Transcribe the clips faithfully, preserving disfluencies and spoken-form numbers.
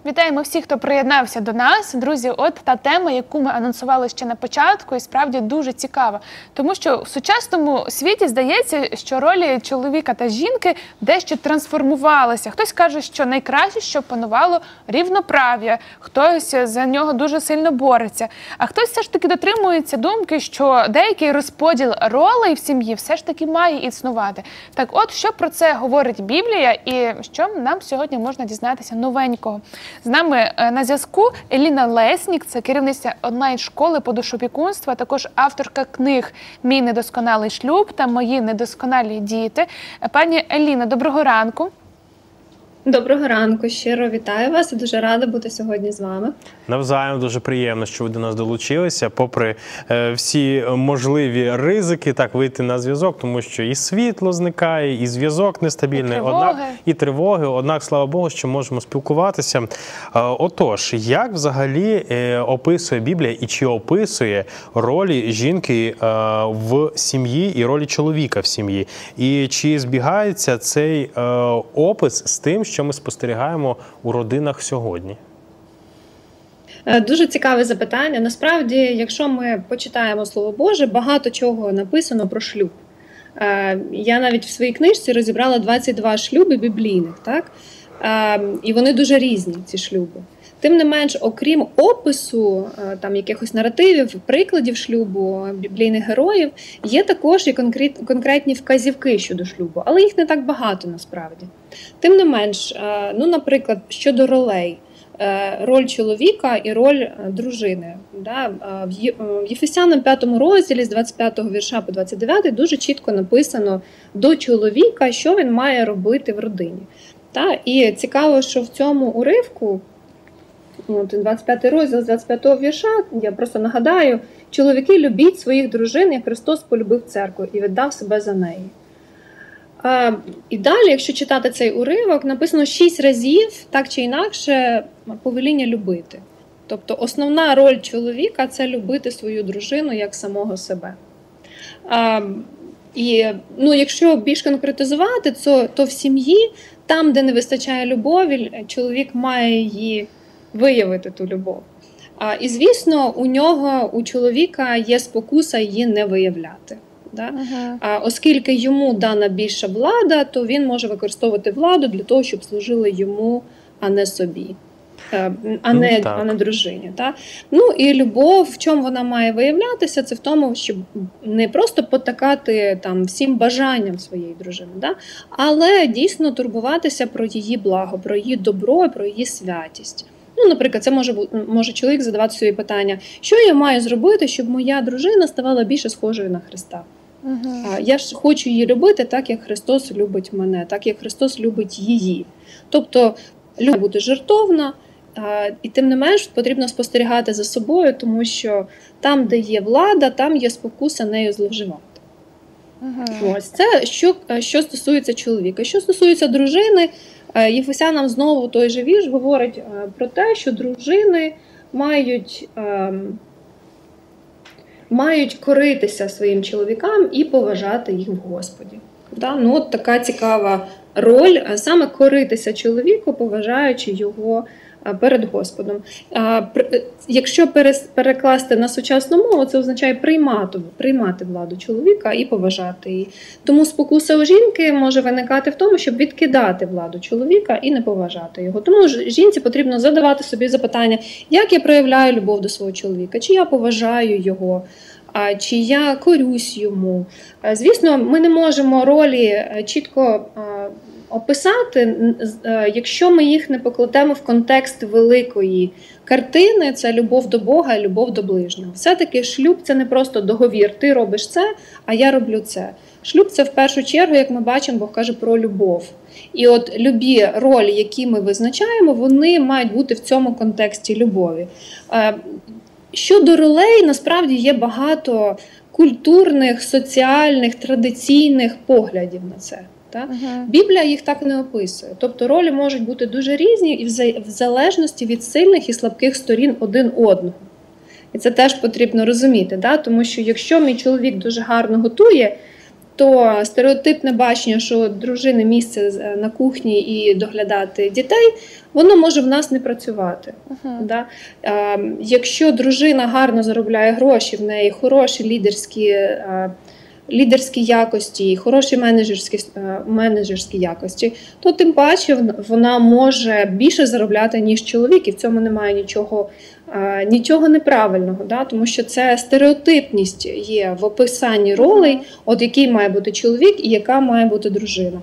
Вітаємо всіх, хто приєднався до нас. Друзі, от та тема, яку ми анонсували ще на початку, і справді дуже цікава. Тому що в сучасному світі здається, що ролі чоловіка та жінки дещо трансформувалися. Хтось каже, що найкраще, що панувало рівноправ'я, хтось за нього дуже сильно бореться. А хтось все ж таки дотримується думки, що деякий розподіл ролей в сім'ї все ж таки має існувати. Так от, що про це говорить Біблія і що нам сьогодні можна дізнатися новенького. З нами на зв'язку Еліна Леснік, це керівниця онлайн-школи по душопікунству, а також авторка книг «Мій недосконалий шлюб» та «Мої недосконалі діти». Пані Еліна, доброго ранку. Доброго ранку, щиро вітаю вас і дуже рада бути сьогодні з вами. Навзаєм, дуже приємно, що ви до нас долучилися, попри е, всі можливі ризики, так, вийти на зв'язок, тому що і світло зникає, і зв'язок нестабільний, і однак, і тривоги, однак, слава Богу, що можемо спілкуватися. Е, отож, як взагалі е, описує Біблія і чи описує ролі жінки е, в сім'ї і ролі чоловіка в сім'ї? І чи збігається цей е, опис з тим, що ми спостерігаємо у родинах сьогодні? Дуже цікаве запитання. Насправді, якщо ми почитаємо Слово Боже, багато чого написано про шлюб. Я навіть в своїй книжці розібрала двадцять два шлюби біблійних, так? І вони дуже різні, ці шлюби. Тим не менш, окрім опису там якихось наративів, прикладів шлюбу, біблійних героїв, є також і конкретні вказівки щодо шлюбу, але їх не так багато насправді. Тим не менш, ну, наприклад, щодо ролей, роль чоловіка і роль дружини. В Єфесянам п'ятому розділі з двадцять п'ятого вірша по двадцять дев'ятий дуже чітко написано до чоловіка, що він має робити в родині. І цікаво, що в цьому уривку, двадцять п'ятий розділ з двадцять п'ятого вірша, я просто нагадаю, чоловіки, любіть своїх дружин, як Христос полюбив церкву і віддав себе за неї. А, і далі, якщо читати цей уривок, написано шість разів, так чи інакше, повеління любити. Тобто основна роль чоловіка – це любити свою дружину як самого себе. А, і ну, якщо більш конкретизувати, то, то в сім'ї, там, де не вистачає любові, чоловік має її виявити, ту любов. А, і, звісно, у нього, у чоловіка є спокуса її не виявляти. Да? Ага. А, оскільки йому дана більша влада, то він може використовувати владу для того, щоб служили йому, а не собі, а не, ну, а не дружині. Да? Ну і любов, в чому вона має виявлятися, це в тому, щоб не просто потакати там всім бажанням своєї дружини, да? Але дійсно турбуватися про її благо, про її добро, про її святість. Ну, наприклад, це може, може чоловік задавати собі питання, що я маю зробити, щоб моя дружина ставала більше схожою на Христа. Угу. Я ж хочу її любити так, як Христос любить мене, так, як Христос любить її. Тобто, любов має бути жертовна, і тим не менш потрібно спостерігати за собою, тому що там, де є влада, там є спокуса нею зловживати. Угу. Ось це, що, що стосується чоловіка. Що стосується дружини, Єфесянам знову той же вірш говорить про те, що дружини мають, ем, мають коритися своїм чоловікам і поважати їх в Господі. Да? Ну, от така цікава роль, саме коритися чоловіку, поважаючи його перед Господом. Якщо перекласти на сучасну мову, це означає приймати, приймати владу чоловіка і поважати її. Тому спокуса у жінки може виникати в тому, щоб відкидати владу чоловіка і не поважати його. Тому жінці потрібно задавати собі запитання, як я проявляю любов до свого чоловіка, чи я поважаю його, чи я корюсь йому. Звісно, ми не можемо ролі чітко описати, якщо ми їх не покладемо в контекст великої картини, це любов до Бога і любов до ближнього. Все-таки шлюб – це не просто договір, ти робиш це, а я роблю це. Шлюб – це в першу чергу, як ми бачимо, Бог каже про любов. І от любі ролі, які ми визначаємо, вони мають бути в цьому контексті любові. Щодо ролей, насправді є багато культурних, соціальних, традиційних поглядів на це. Так? Ага. Біблія їх так не описує. Тобто ролі можуть бути дуже різні і в залежності від сильних і слабких сторін один одного. І це теж потрібно розуміти, да? Тому що якщо мій чоловік дуже гарно готує, то стереотипне бачення, що дружини місце на кухні і доглядати дітей, воно може в нас не працювати. Uh-huh. Да? Е, якщо дружина гарно заробляє гроші, в неї хороші лідерські, е, лідерські якості, хороші менеджерські, е, менеджерські якості, то тим паче вона може більше заробляти, ніж чоловік, і в цьому немає нічого, е, нічого неправильного, да? Тому що це стереотипність є в описанні ролей, от який має бути чоловік і яка має бути дружина.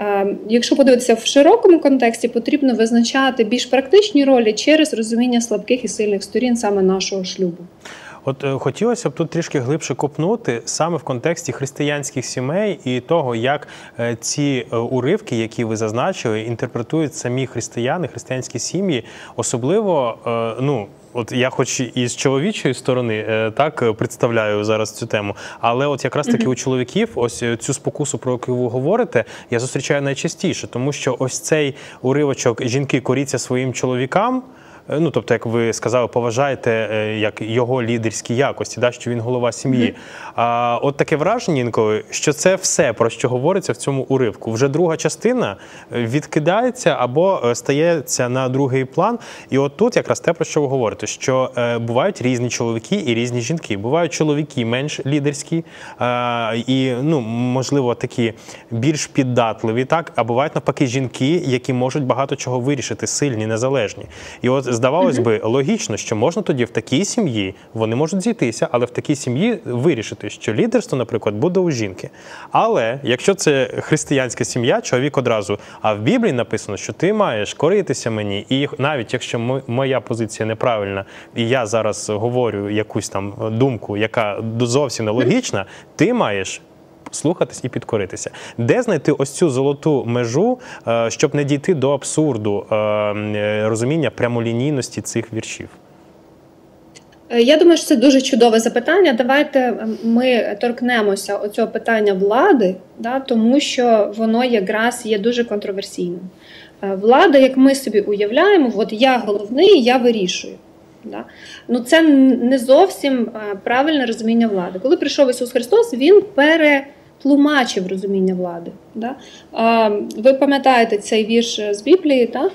Якщо подивитися в широкому контексті, потрібно визначати більш практичні ролі через розуміння слабких і сильних сторін саме нашого шлюбу. От е, хотілося б тут трішки глибше копнути саме в контексті християнських сімей і того, як е, ці е, уривки, які ви зазначили, інтерпретують самі християни, християнські сім'ї, особливо, е, ну, от я хоч і з чоловічої сторони е, так представляю зараз цю тему, але от якраз таки mm-hmm. у чоловіків ось цю спокусу, про яку ви говорите, я зустрічаю найчастіше, тому що ось цей уривочок «Жінки, коріться своїм чоловікам», ну, тобто, як ви сказали, поважаєте як його лідерські якості, да, що він голова сім'ї. Mm-hmm. А от таке враження інколи, що це все, про що говориться в цьому уривку. Вже друга частина відкидається або стається на другий план. І от тут якраз те, про що ви говорите, що е, бувають різні чоловіки і різні жінки. Бувають чоловіки менш лідерські е, і, ну, можливо, такі більш піддатливі, так? А бувають, навпаки, жінки, які можуть багато чого вирішити, сильні, незалежні. І от здавалось би, логічно, що можна тоді в такій сім'ї, вони можуть зійтися, але в такій сім'ї вирішити, що лідерство, наприклад, буде у жінки. Але якщо це християнська сім'я, чоловік одразу, а в Біблії написано, що ти маєш коритися мені, і навіть якщо моя позиція неправильна, і я зараз говорю якусь там думку, яка зовсім нелогічна, ти маєш слухатись і підкоритися. Де знайти ось цю золоту межу, щоб не дійти до абсурду розуміння прямолінійності цих віршів? Я думаю, що це дуже чудове запитання. Давайте ми торкнемося оцього питання влади, да, тому що воно якраз є дуже контроверсійним. Влада, як ми собі уявляємо, от я головний, я вирішую. Да? Ну, це не зовсім правильне розуміння влади. Коли прийшов Ісус Христос, Він перетлумачив розуміння влади. Да? Ви пам'ятаєте цей вірш з Біблії, так?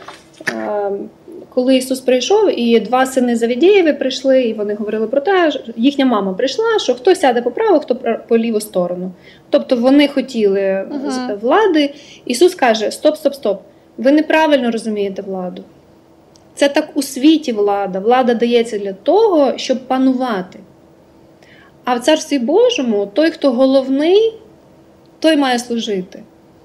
Коли Ісус прийшов, і два сини Завідєєві прийшли, і вони говорили про те, їхня мама прийшла, що хто сяде по праву, хто по ліву сторону. Тобто вони хотіли uh-huh. влади. Ісус каже, стоп, стоп, стоп, ви неправильно розумієте владу. Це так у світі влада. Влада дається для того, щоб панувати. А в Царстві Божому той, хто головний, той має служити.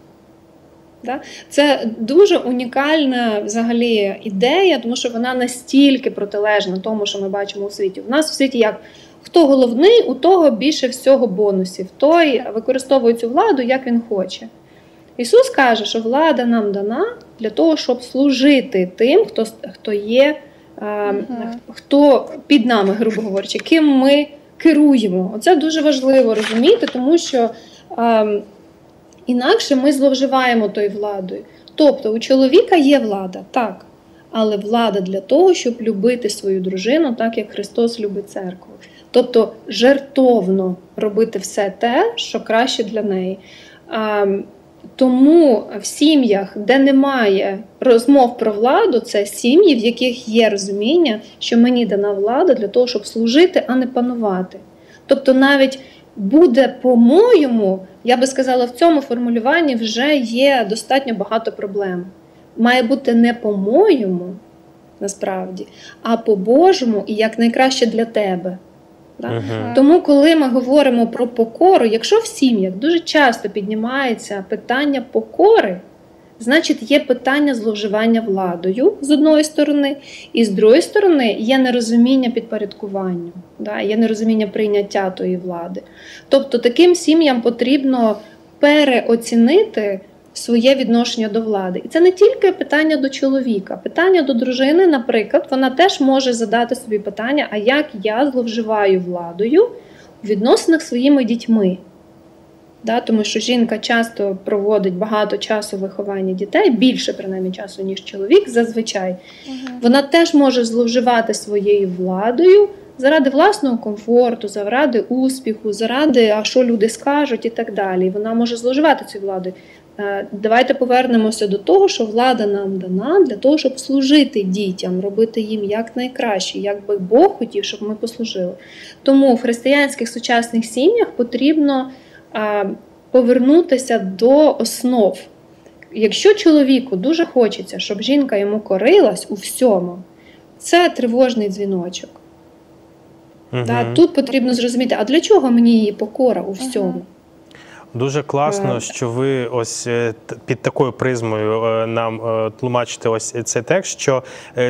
Це дуже унікальна взагалі ідея, тому що вона настільки протилежна тому, що ми бачимо у світі. У нас у світі як хто головний, у того більше всього бонусів. Той використовує цю владу, як він хоче. Ісус каже, що влада нам дана для того, щоб служити тим, хто, хто є, е, хто під нами, грубо говорячи, ким ми керуємо. Оце дуже важливо розуміти, тому що е, інакше ми зловживаємо тою владою. Тобто у чоловіка є влада, так, але влада для того, щоб любити свою дружину, так як Христос любить церкву. Тобто жертовно робити все те, що краще для неї. Е, Тому в сім'ях, де немає розмов про владу, це сім'ї, в яких є розуміння, що мені дана влада для того, щоб служити, а не панувати. Тобто навіть буде по-моєму, я би сказала, в цьому формулюванні вже є достатньо багато проблем. Має бути не по-моєму, насправді, а по-божому і як найкраще для тебе. Да? Uh-huh. Тому, коли ми говоримо про покору, якщо в сім'ях дуже часто піднімається питання покори, значить є питання зловживання владою з одної сторони, і з другої сторони є нерозуміння підпорядкуванню, да? Є нерозуміння прийняття тої влади. Тобто таким сім'ям потрібно переоцінити своє відношення до влади. І це не тільки питання до чоловіка. Питання до дружини, наприклад, вона теж може задати собі питання, а як я зловживаю владою у відносинах зі своїми дітьми. Да, тому що жінка часто проводить багато часу в вихованні дітей, більше, принаймні, часу, ніж чоловік, зазвичай. Угу. Вона теж може зловживати своєю владою заради власного комфорту, заради успіху, заради, а що люди скажуть і так далі. І вона може зловживати цією владою. Давайте повернемося до того, що влада нам дана для того, щоб служити дітям, робити їм якнайкраще, як би Бог хотів, щоб ми послужили. Тому в християнських сучасних сім'ях потрібно а, повернутися до основ. Якщо чоловіку дуже хочеться, щоб жінка йому корилась у всьому, це тривожний дзвіночок. Угу. Так, тут потрібно зрозуміти, а для чого мені її покора у всьому? Угу. Дуже класно, що ви ось під такою призмою нам тлумачите ось цей текст, що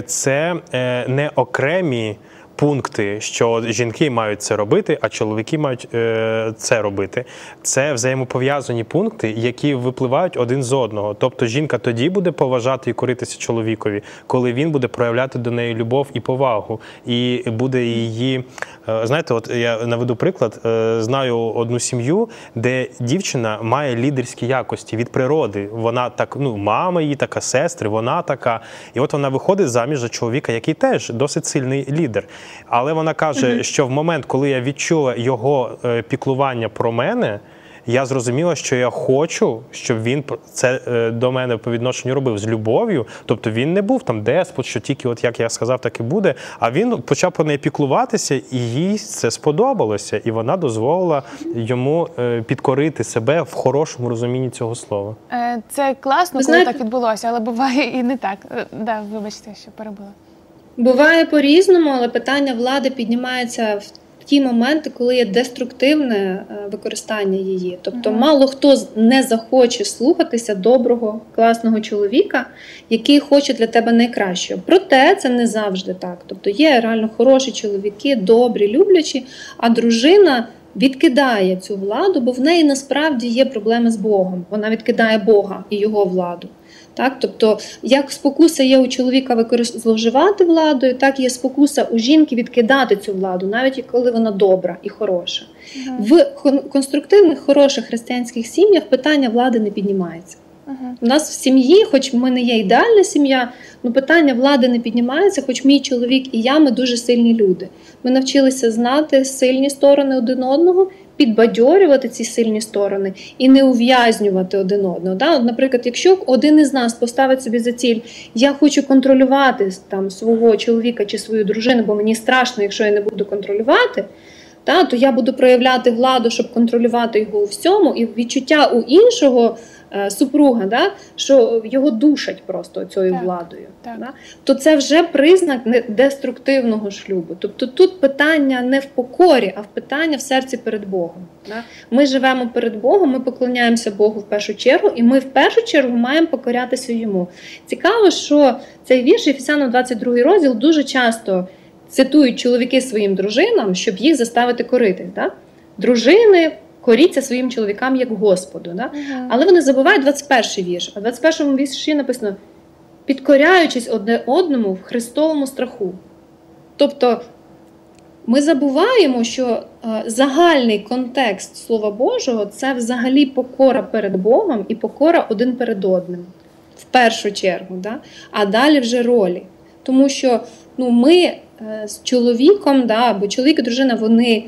це не окремі пункти, що жінки мають це робити, а чоловіки мають е, це робити. Це взаємопов'язані пункти, які випливають один з одного. Тобто жінка тоді буде поважати і коритися чоловікові, коли він буде проявляти до неї любов і повагу. І буде її... Е, знаєте, от я наведу приклад. Е, знаю одну сім'ю, де дівчина має лідерські якості від природи. Вона так, ну, мама її така, сестри, вона така. І от вона виходить заміж за чоловіка, який теж досить сильний лідер. Але вона каже, mm-hmm. що в момент, коли я відчула його е, піклування про мене, я зрозуміла, що я хочу, щоб він це е, до мене по відношенню робив з любов'ю. Тобто він не був там деспот, що тільки от як я сказав, так і буде. А він почав про неї піклуватися, і їй це сподобалося. І вона дозволила йому е, підкорити себе в хорошому розумінні цього слова. Е, це класно, коли знаєте... так відбулося, але буває і не так. Е, да, вибачте, що перебула. Буває по-різному, але питання влади піднімається в ті моменти, коли є деструктивне використання її. Тобто ага. мало хто не захоче слухатися доброго, класного чоловіка, який хоче для тебе найкращого. Проте це не завжди так. Тобто є реально хороші чоловіки, добрі, люблячі, а дружина відкидає цю владу, бо в неї насправді є проблеми з Богом. Вона відкидає Бога і його владу. Так? Тобто, як спокуса є у чоловіка зловживати владою, так є спокуса у жінки відкидати цю владу, навіть коли вона добра і хороша. Uh-huh. В конструктивних, хороших християнських сім'ях питання влади не піднімається. Uh-huh. У нас в сім'ї, хоч ми не є ідеальна сім'я, але питання влади не піднімається, хоч мій чоловік і я, ми дуже сильні люди. Ми навчилися знати сильні сторони один одного, підбадьорювати ці сильні сторони і не ув'язнювати один одного. Да? От, наприклад, якщо один із нас поставить собі за ціль, я хочу контролювати там, свого чоловіка чи свою дружину, бо мені страшно, якщо я не буду контролювати, да, то я буду проявляти владу, щоб контролювати його у всьому, і відчуття у іншого е, супруга, да, що його душать просто цією так, владою. Так. Да? То це вже признак деструктивного шлюбу. Тобто тут питання не в покорі, а в питання в серці перед Богом. Да? Ми живемо перед Богом, ми поклоняємося Богу в першу чергу, і ми в першу чергу маємо покорятися Йому. Цікаво, що цей вірш, Ефесянам двадцять другий розділ, дуже часто цитують чоловіки своїм дружинам, щоб їх заставити коритись. Да? Дружини коріться своїм чоловікам як Господу. Да? Uh-huh. Але вони забувають двадцять перший вірш. А в двадцять першому вірші написано «підкоряючись одне одному в Христовому страху». Тобто ми забуваємо, що е, загальний контекст Слова Божого – це взагалі покора перед Богом і покора один перед одним. В першу чергу. Да? А далі вже ролі. Тому що ну, ми з чоловіком, да, бо чоловік і дружина, вони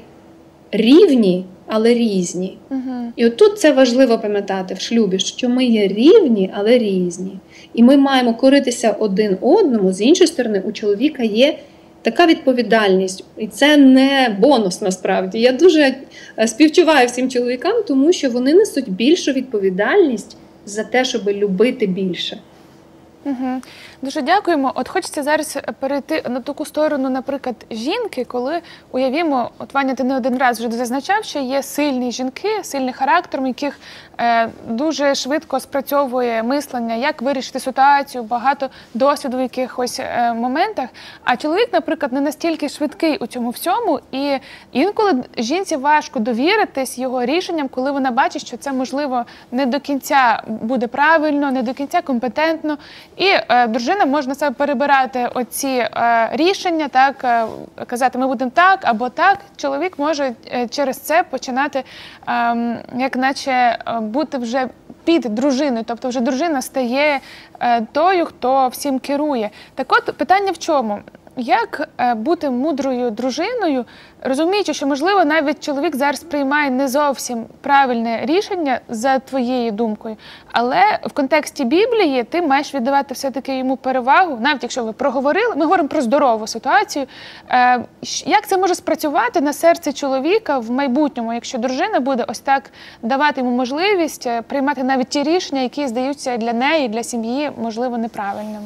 рівні, але різні. Uh-huh. І от тут це важливо пам'ятати в шлюбі, що ми є рівні, але різні. І ми маємо коритися один одному, з іншої сторони, у чоловіка є така відповідальність. І це не бонус насправді. Я дуже співчуваю всім чоловікам, тому що вони несуть більшу відповідальність за те, щоб любити більше. Угу. Дуже дякуємо. От хочеться зараз перейти на таку сторону, наприклад, жінки, коли, уявімо, от Ваня, ти не один раз вже зазначав, що є сильні жінки, сильний характер, у яких е, дуже швидко спрацьовує мислення, як вирішити ситуацію, багато досвіду в якихось е, моментах. А чоловік, наприклад, не настільки швидкий у цьому всьому, і інколи жінці важко довіритись його рішенням, коли вона бачить, що це, можливо, не до кінця буде правильно, не до кінця компетентно. І е, дружина може на себе перебирати оці е, рішення, так, е, казати, ми будемо так або так. Чоловік може е, через це починати, е, як наче, е, бути вже під дружиною. Тобто вже дружина стає е, тою, хто всім керує. Так от, питання в чому? Як е, бути мудрою дружиною, розуміючи, що, можливо, навіть чоловік зараз приймає не зовсім правильне рішення за твоєю думкою, але в контексті Біблії ти маєш віддавати все-таки йому перевагу, навіть якщо ви проговорили, ми говоримо про здорову ситуацію. Е, як це може спрацювати на серце чоловіка в майбутньому, якщо дружина буде ось так давати йому можливість приймати навіть ті рішення, які здаються для неї, для сім'ї, можливо, неправильними?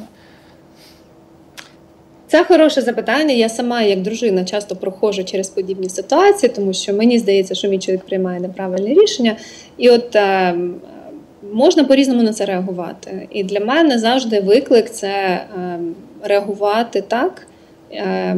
Це хороше запитання. Я сама, як дружина, часто проходжу через подібні ситуації, тому що мені здається, що мій чоловік приймає неправильне рішення. І от е, можна по-різному на це реагувати. І для мене завжди виклик – це е, реагувати так, е,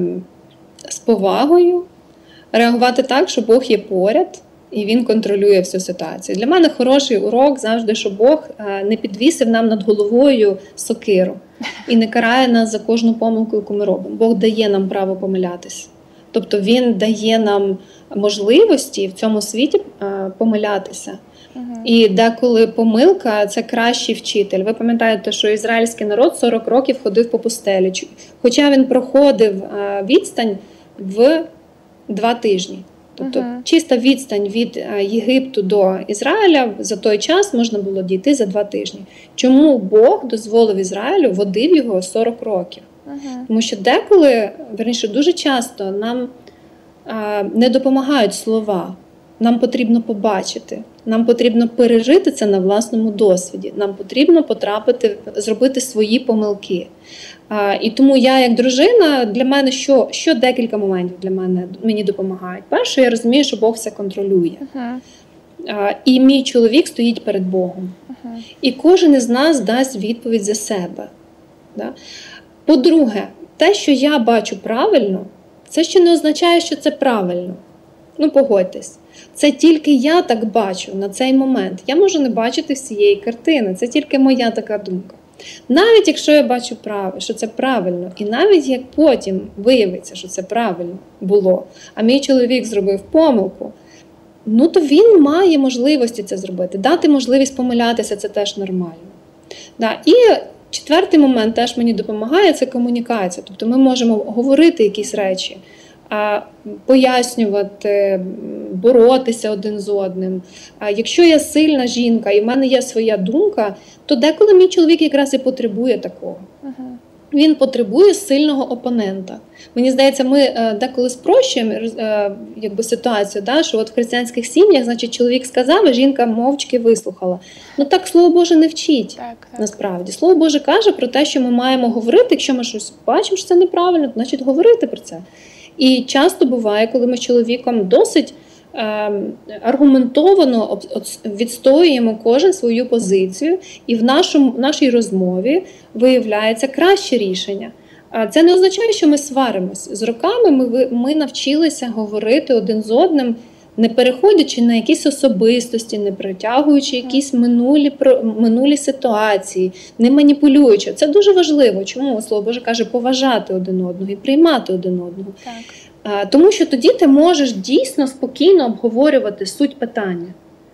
з повагою, реагувати так, що Бог є поряд, і Він контролює всю ситуацію. Для мене хороший урок завжди, що Бог не підвісив нам над головою сокиру і не карає нас за кожну помилку, яку ми робимо. Бог дає нам право помилятися. Тобто Він дає нам можливості в цьому світі помилятися. Угу. І деколи помилка – це кращий вчитель. Ви пам'ятаєте, що ізраїльський народ сорок років ходив по пустелі, хоча він проходив відстань в два тижні. Тобто uh-huh. чиста відстань від Єгипту до Ізраїля за той час можна було дійти за два тижні. Чому Бог дозволив Ізраїлю, водив його сорок років? Uh-huh. Тому що деколи, верніше, дуже часто нам а, не допомагають слова. Нам потрібно побачити, нам потрібно пережити це на власному досвіді, нам потрібно потрапити, зробити свої помилки. А, і тому я, як дружина, для мене що, що декілька моментів для мене мені допомагають. Перше, я розумію, що Бог все контролює. Uh-huh. А, і мій чоловік стоїть перед Богом. Uh-huh. І кожен із нас дасть відповідь за себе. Да? По-друге, те, що я бачу правильно, це ще не означає, що це правильно. Ну, погодьтесь. Це тільки я так бачу на цей момент. Я можу не бачити всієї картини. Це тільки моя така думка. Навіть якщо я бачу, що це правильно, і навіть як потім виявиться, що це правильно було, а мій чоловік зробив помилку, ну то він має можливості це зробити. Дати можливість помилятися – це теж нормально. Да. І четвертий момент теж мені допомагає – це комунікація. Тобто ми можемо говорити якісь речі, пояснювати, боротися один з одним. А якщо я сильна жінка і в мене є своя думка, то деколи мій чоловік якраз і потребує такого. Uh-huh. Він потребує сильного опонента. Мені здається, ми деколи спрощуємо якби, ситуацію, да, що от в християнських сім'ях, значить, чоловік сказав, а жінка мовчки вислухала. Ну так Слово Боже не вчить, так, так. Насправді. Слово Боже каже про те, що ми маємо говорити, якщо ми щось бачимо, що це неправильно, то значить говорити про це. І часто буває, коли ми з чоловіком досить е, аргументовано відстоюємо кожен свою позицію, і в нашому, в нашій розмові виявляється краще рішення. Це не означає, що ми сваримось. З роками ми, ми навчилися говорити один з одним, не переходячи на якісь особистості, не притягуючи якісь минулі, минулі ситуації, не маніпулюючи. Це дуже важливо. Чому Слово Боже каже поважати один одного і приймати один одного? Так. Тому що тоді ти можеш дійсно спокійно обговорювати суть питання.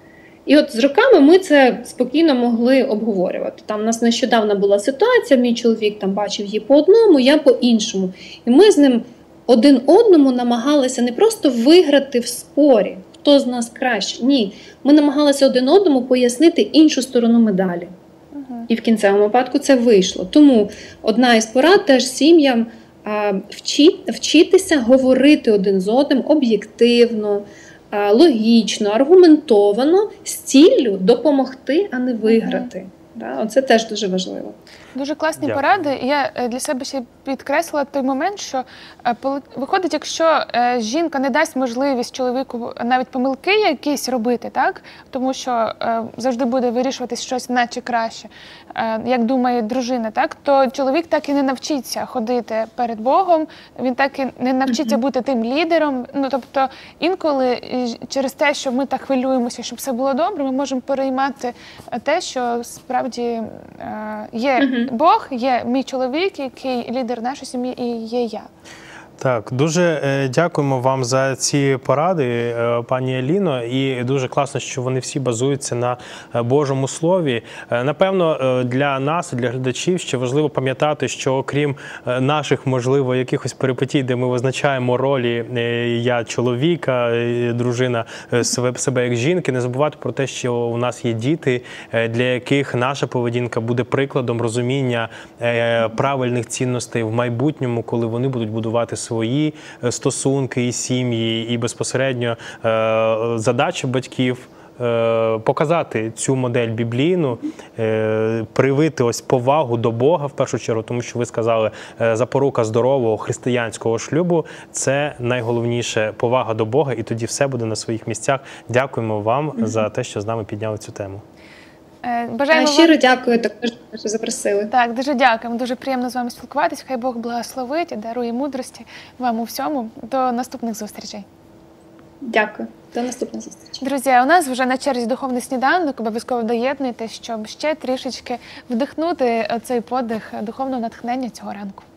І от з роками ми це спокійно могли обговорювати. Там у нас нещодавно була ситуація, мій чоловік там бачив її по одному, я по іншому. І ми з ним один одному намагалися не просто виграти в спорі, хто з нас краще. Ні, ми намагалися один одному пояснити іншу сторону медалі. Uh-huh. І в кінцевому випадку це вийшло. Тому одна із порад теж сім'ям а, вчи, вчитися говорити один з одним об'єктивно, а, логічно, аргументовано, з ціллю допомогти, а не виграти. Uh-huh. Да, оце теж дуже важливо. Дуже класні Дякую. поради. Я для себе ще підкреслила той момент, що виходить, якщо жінка не дасть можливість чоловіку навіть помилки якісь робити, так? Тому що завжди буде вирішуватись щось наче краще, як думає дружина, так? То чоловік так і не навчиться ходити перед Богом, він так і не навчиться бути тим лідером. Ну, тобто інколи через те, що ми так хвилюємося, щоб все було добре, ми можемо переймати те, що справді є Бог, є мій чоловік, який лідер нашої сім'ї, і є я. Так, дуже е, дякуємо вам за ці поради, е, пані Аліно, і дуже класно, що вони всі базуються на е, Божому Слові. Е, напевно, е, для нас, для глядачів, ще важливо пам'ятати, що окрім е, наших, можливо, якихось перипетій, де ми визначаємо ролі е, я чоловіка, е, дружина е, себе, себе як жінки, не забувати про те, що у нас є діти, е, для яких наша поведінка буде прикладом розуміння е, правильних цінностей в майбутньому, коли вони будуть будувати свої стосунки і сім'ї, і безпосередньо е, задача батьків е, показати цю модель біблійну, е, привити ось повагу до Бога в першу чергу, тому що ви сказали, е, запорука здорового християнського шлюбу – це найголовніше повага до Бога, і тоді все буде на своїх місцях. Дякуємо вам mm-hmm. за те, що з нами підняли цю тему. Бажаємо щиро вам... дякую, також, що запросили. Так, дуже дякуємо. Дуже приємно з вами спілкуватися. Хай Бог благословить і дарує мудрості вам у всьому. До наступних зустрічей. Дякую. До наступних зустрічей. Друзі, у нас вже на черзі духовний сніданок. Обов'язково доєднуйтесь, щоб ще трішечки вдихнути цей подих духовного натхнення цього ранку.